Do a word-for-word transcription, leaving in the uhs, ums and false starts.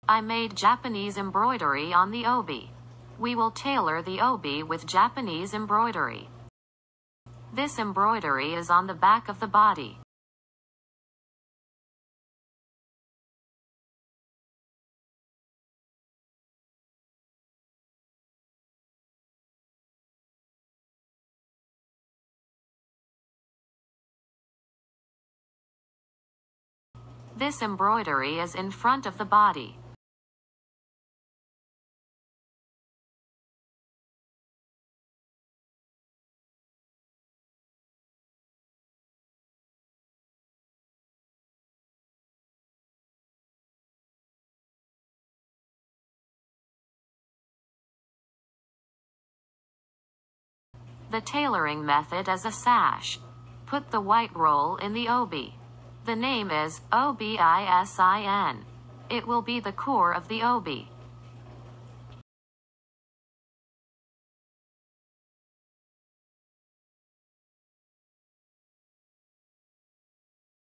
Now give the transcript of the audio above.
I made Japanese embroidery on the obi. We will tailor the obi with Japanese embroidery. This embroidery is on the back of the body. This embroidery is in front of the body. The tailoring method is a sash. Put the white roll in the obi. The name is O B I S I N. It will be the core of the obi.